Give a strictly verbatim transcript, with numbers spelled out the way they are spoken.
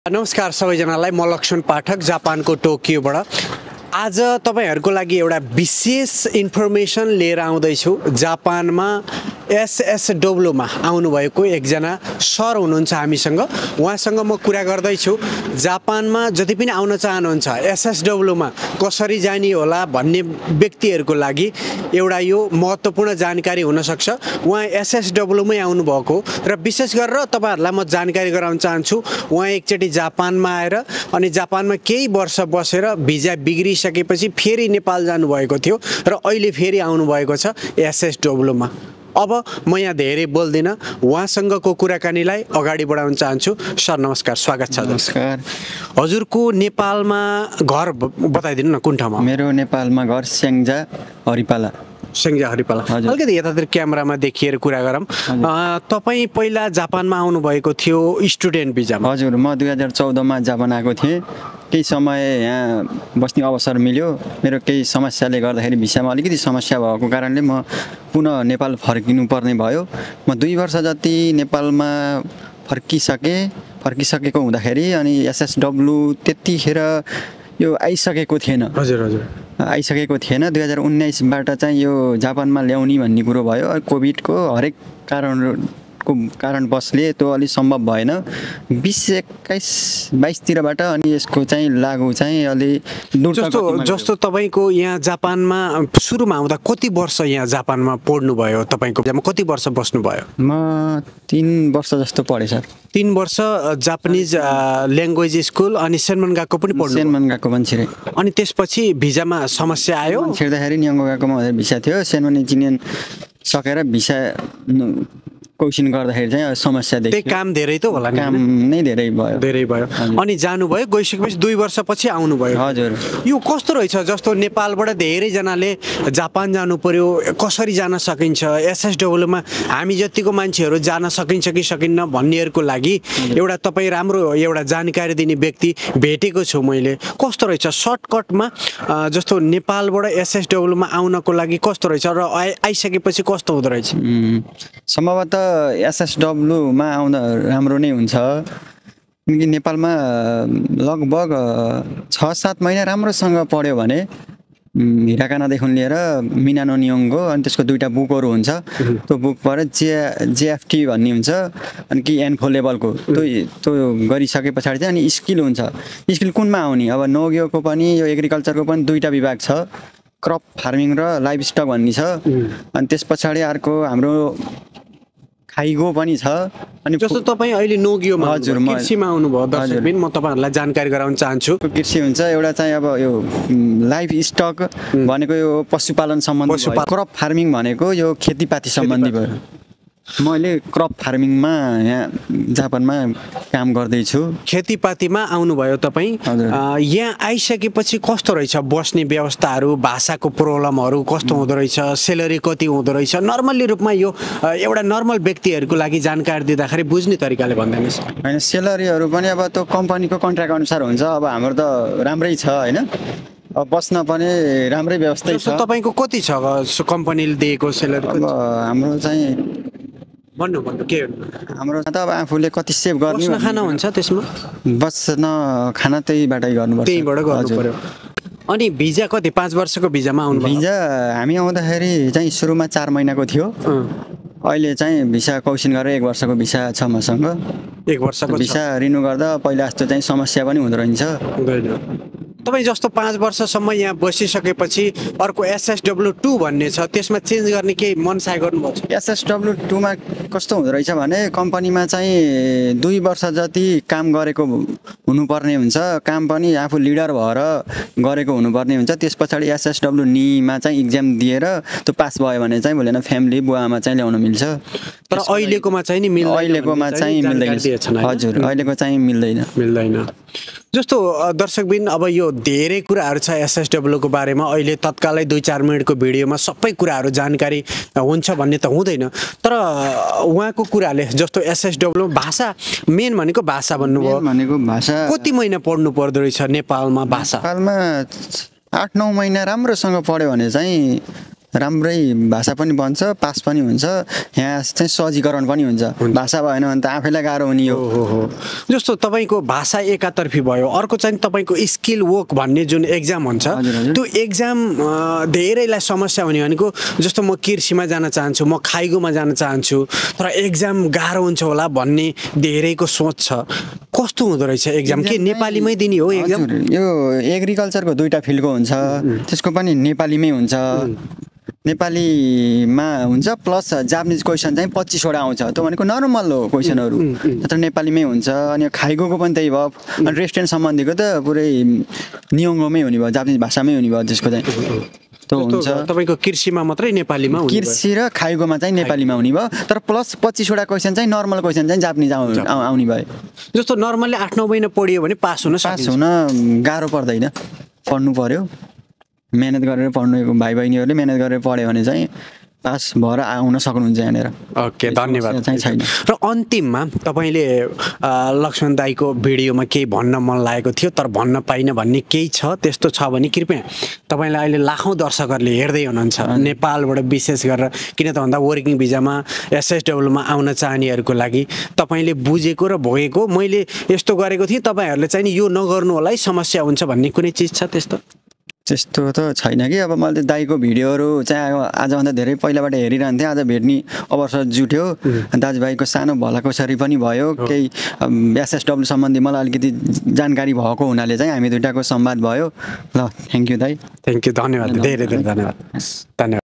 नमस्कार सबैजनालाई म लक्ष्मण पाठक जापानको टोकियोबाट आज तपाईहरुको लागि एउटा विशेष इन्फर्मेसन लिएर आउँदै छु। जापानमा एसएसडब्ल्यू मा आउनु भएको एकजना सर हुनुहुन्छ हामीसँग। उहाँसँग म कुरा गर्दै छु। जापानमा जति पनि आउन चाहनुहुन्छ एसएसडब्ल्यू मा कसरी जानी होला भन्ने व्यक्तिहरुको लागि एउटा यो महत्त्वपूर्ण जानकारी हुन सक्छ। उहाँ एसएसडब्ल्यू मै आउनु भएको र विशेष गरेर तपाईहरुलाई म जानकारी गराउन चाहन्छु। उहाँ एकचोटी जापानमा आएर अनि जापानमा केही वर्ष बसेर भिजा बिग्रिसकेपछि फेरि नेपाल जानु भएको थियो र अहिले फेरि आउनु भएको छ एसएसडब्ल्यू मा। अब म यहाँ धेरै बोल्दिन, उहाँसँगको कुराकानीलाई अगाडि बढाउन चाहन्छु। सर नमस्कार, स्वागत छ। नमस्कार। हजुरको नेपालमा घर बताइदिनु न कुन ठाउँमा? मेरो नेपालमा घर स्याङ्जा हरिपाला। स्याङ्जा हरिपाला। अलिकति यतातिर क्यामेरामा देखिएर कुरा गरौँ। तपाईँ पहिला जापानमा आउनु भएको थियो स्टुडेन्ट भिजामा? हजुर, म दुई हजार चौधमा जापान आएको थिएँ। केही समय यहाँ बस्ने अवसर मिल्यो। मेरो केही समस्याले गर्दाखेरि भिसामा अलिकति समस्या भएको कारणले म पुनः नेपाल फर्किनु पर्ने भयो। म दुई वर्ष जति नेपालमा फर्किसकेँ। फर्किसकेको हुँदाखेरि अनि एसएसडब्ल्यू त्यतिखेर यो आइसकेको थिएन। हजुर हजुर आइसकेको थिएन। दुई हजार उन्नाइसबाट चाहिँ यो जापानमा ल्याउने भन्ने कुरो भयो। कोभिडको हरेक कारण को कारणवशले त्यो अलि सम्भव भएन। बिस एक्काइस बाइसतिरबाट अनि यसको चाहिँ लागु चाहिँ अलि जस्तो जस्तो तपाईँको यहाँ जापानमा सुरुमा आउँदा कति वर्ष यहाँ जापानमा पढ्नु भयो? तपाईँको कति वर्ष बस्नु भयो? म तीन वर्ष जस्तो पढेँ सर। तीन वर्ष जापानिज ल्याङ्ग्वेज स्कुल अनि सेन्मन गएको पनि पढ्नु? सेन्मन गएको मान्छे। अनि त्यसपछि भिजामा समस्या आयो? छिर्दाखेरि नियङ्गो गएकोमा भिसा थियो। सेन्मन इन्जिनियर सकेर भिसा क्वेसन गर्दाखेरि चाहिँ समस्या देखियो। त्यही काम धेरै त होला नि? काम नै धेरै भयो। धेरै भयो। अनि जानुभयो, गइसकेपछि दुई वर्षपछि आउनुभयो। हजुर। यो कस्तो रहेछ? जस्तो नेपालबाट धेरैजनाले जापान जानु पर्यो, कसरी जान सकिन्छ? एसएसडब्ल्यूमा हामी जतिको मान्छेहरू जान सकिन्छ कि सकिन्न भन्नेहरूको लागि एउटा तपाईँ राम्रो एउटा जानकारी दिने व्यक्ति भेटेको छु मैले। कस्तो रहेछ सर्टकटमा? जस्तो नेपालबाट एसएसडब्ल्यूमा आउनको लागि कस्तो रहेछ र आइसकेपछि कस्तो हुँदो रहेछ? सम्भवतः एसएसडब्ल्यूमा आउँदा राम्रो नै हुन्छ। किनकि नेपालमा लगभग छ सात महिना राम्रोसँग पढ्यो भने हिराकानादेखि लिएर मिनानो नियोङ्गो अनि त्यसको दुईवटा बुकहरू हुन्छ। त्यो बुक पढेर जे जेएफटी भन्ने हुन्छ अनि कि एन्फो लेभलको त्यो त्यो गरिसके पछाडि चाहिँ अनि स्किल हुन्छ। स्किल कुनमा आउने? अब नोग्योको पनि यो एग्रिकल्चरको पनि दुईवटा विभाग छ, क्रप फार्मिङ र लाइभ स्टक भन्ने छ। अनि त्यस पछाडि अर्को हाम्रो खाइगो पनि छ। अनि जस्तो तपाईँ अहिले नोगियोमा हजुर कृषिमा आउनुभयो दर्शकबिन, म तपाईँहरूलाई जानकारी गराउन चाहन्छु। कृषि हुन्छ एउटा चाहिँ अब यो लाइफ स्टक भनेको यो पशुपालन सम्बन्धी भयो। क्रप फार्मिङ भनेको यो खेतीपाती सम्बन्धी भयो। मैले क्रप फार्मिङमा यहाँ जापानमा काम गर्दैछु। खेतीपातीमा आउनुभयो तपाईँ। यहाँ आइसकेपछि कस्तो रहेछ बस्ने व्यवस्थाहरू, भाषाको प्रब्लमहरू कस्तो हुँदो रहेछ, सेलरी कति हुँदो रहेछ? नर्मल्ली रूपमा यो एउटा नर्मल व्यक्तिहरूको लागि जानकारी दिँदाखेरि बुझ्ने तरिकाले भन्दैनस्? होइन, सेलरीहरू पनि अब त्यो कम्पनीको कन्ट्र्याक्ट अनुसार हुन्छ। अब हाम्रो त राम्रै छ होइन, अब बस्न पनि राम्रै व्यवस्था छ। तपाईँको कति छ कम्पनीले दिएको सेलरी? अब हाम्रो चाहिँ भन्नु भन्नु के हाम्रो त अब आफूले कति सेभ गर्ने? बस्न खाना हुन्छ त्यसमा? बस्न खाना त्यहीबाटै गर्नुपर्छ। त्यहीबाट गर्नु पर्यो। अनि भिजा कति? पाँच वर्षको भिजामा आउनु? भिजा हामी आउँदाखेरि चाहिँ सुरुमा चार महिनाको थियो। अहिले चाहिँ भिसा क्वेसन गरेर एक वर्षको भिसा छ मसँग। एक वर्षको भिसा रिन्यू गर्दा पहिला जस्तो चाहिँ समस्या पनि हुँदो रहेछ। तपाईँ जस्तो पाँच वर्षसम्म यहाँ बसिसकेपछि अर्को एसएसडब्ल्यू टू भन्ने छ, त्यसमा चेन्ज गर्ने केही मनसाय गर्नुभएको छ? एसएसडब्ल्यू टूमा कस्तो हुँदो रहेछ भने कम्पनीमा चाहिँ दुई वर्ष जति काम गरेको हुनुपर्ने हुन्छ। काम पनि आफू लिडर भएर गरेको हुनुपर्ने हुन्छ। त्यस पछाडि एसएसडब्ल्यू नीमा चाहिँ इक्जाम दिएर त्यो पास भयो भने चाहिँ भोलि फ्यामिली बुवामा चाहिँ ल्याउन मिल्छ। तर अहिलेकोमा चाहिँ नि मिल्दैन? अहिलेकोमा चाहिँ मिल्दैन। हजुर, अहिलेको चाहिँ मिल्दैन मिल्दैन जस्तो दर्शकबिन। अब यो धेरै कुराहरू छ एसएसडब्ल्यूको बारेमा। अहिले तत्कालै दुई चार मिनटको भिडियोमा सबै कुराहरू जानकारी हुन्छ भन्ने त हुँदैन। तर उहाँको कुराले जस्तो एसएसडब्ल्यू भाषा मेन भनेको भाषा भन्नुभयो। भनेको भाषा कति महिना पढ्नु पर्दो रहेछ नेपालमा भाषा? नेपालमा आठ नौ महिना राम्रोसँग पढ्यो भने चाहिँ राम्रै भाषा पनि बन्छ, पास पनि हुन्छ, यहाँ चाहिँ सहजीकरण पनि हुन्छ। भाषा भएन भने त आफैलाई गाह्रो हुने हो। हो हो जस्तो तपाईँको भाषा एकातर्फी भयो, अर्को चाहिँ तपाईँको स्किल वर्क भन्ने जुन एक्जाम हुन्छ त्यो एक्जाम धेरैलाई समस्या हुने भनेको जस्तो म कृषिमा जान चाहन्छु, म खाइगोमा जान चाहन्छु, तर एक्जाम गाह्रो हुन्छ होला भन्ने धेरैको सोच छ। कस्तो हुँदो रहेछ एक्जाम? के नेपालीमै दिने हो एक्जाम? यो एग्रिकल्चरको दुईवटा फिल्डको हुन्छ, त्यसको पनि नेपालीमै हुन्छ। नेपालीमा हुन्छ प्लस जापानिज क्वेसन चाहिँ पच्चिसवटा आउँछ, त्यो भनेको नर्मल हो क्वेसनहरू, तर नेपालीमै हुन्छ। अनि खाइगोको पनि त्यही भयो। अनि रेस्टुरेन्ट सम्बन्धीको त पुरै नियोङ्गोमै हुने भयो, जापानिज भाषामै हुने भयो त्यसको चाहिँ। त्यो हुन्छ तपाईँको कृषिमा मात्रै नेपालीमा हुने, कृषि र खाइगोमा चाहिँ नेपालीमा हुने भयो, तर प्लस पच्चिसवटा क्वेसन चाहिँ नर्मल क्वेसन चाहिँ जापानिज आउने भयो। जस्तो नर्मल्ली आठ नौ महिना पढियो भने पास हुन पास हुन गाह्रो पर्दैन, पढ्नु पर्यो, मेहनत गरेर पढ्नु, भाइ बहिनीहरूले मेहनत गरेर पढ्यो भने चाहिँ पास भएर आउन सक्नुहुन्छ यहाँनिर। ओके धन्यवाद। छैन। र अन्तिममा तपाईँले लक्ष्मण दाईको भिडियोमा केही भन्न मन लागेको थियो तर भन्न पाइनँ भन्ने केही छ, त्यस्तो छ भने कृपया तपाईँलाई अहिले लाखौँ दर्शकहरूले हेर्दै हुनुहुन्छ नेपालबाट, विशेष गरेर किन त भन्दा वर्किङ भिजामा एसएसडब्ल्यूमा आउन चाहनेहरूको लागि तपाईँले बुझेको र भोगेको, मैले यस्तो गरेको थिएँ तपाईँहरूले चाहिँ यो नगर्नु होला है समस्या हुन्छ भन्ने कुनै चिज छ त्यस्तो? त्यस्तो त छैन कि। अब मैले दाइको भिडियोहरू चाहिँ आजभन्दा धेरै पहिलाबाट हेरिरहन्थेँ, आज भेट्ने अवसर जुट्यो। दाजुभाइको सानो भलाकुसारी पनि भयो, केही एसएसडब्ल्यू सम्बन्धी मलाई अलिकति जानकारी भएको हुनाले चाहिँ हामी दुइटाको संवाद भयो। ल थ्याङ्क यू दाइ। थ्याङ्क यू, धन्यवाद, धेरै धेरै धन्यवाद, धन्यवाद।